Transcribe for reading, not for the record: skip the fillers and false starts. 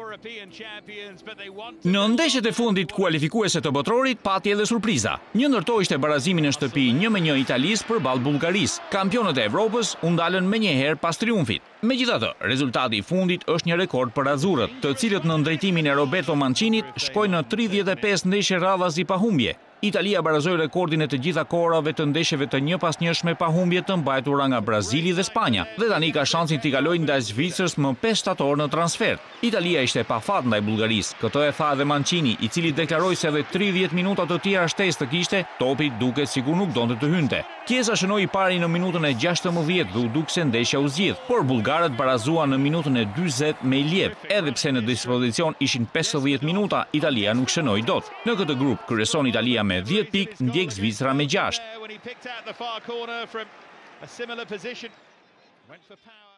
Në ndeshjet e fundit kualifikuese të botrorit pati edhe surpriza. Një ndërto ishte barazimin në shtëpi 1-1 Italisë përballë Bullgarisë. Kampionët e Evropës u ndalën menjëherë pas triumfit. Megjithatë, rezultati i fundit është një rekord për azurët, të cilët në drejtimin e Roberto Mancinit shkojnë në 35 ndeshje radhazi pa humbje. Italia barazoi rekordin e të gjitha kohërave të ndeshjeve të njëpasnjëshme pa humbje të mbajtura nga Brazili dhe Spanja, dhe tani ka shansin t'i kalojë ndaj Zvicrës më 5 shtator në transfer. Italia ishte pa fat ndaj Bullgarisë, këtë e tha edhe Mancini, i cili deklaroi se edhe 30 minuta të tjera shtesë të kishte, topi duket sikur nuk donte të hynte. Chiesa shënoi pari në minutën e 16 dhe u duk se ndeshja u zgjidh, por bullgarët barazuan në minutën e 40 me Iliev, edhe pse në dispozicion ishin 50 minuta, Italia nuk shënoi dot. Në këtë grup kryeson Italia me 10 pikë, ndjek Zvicra me 6.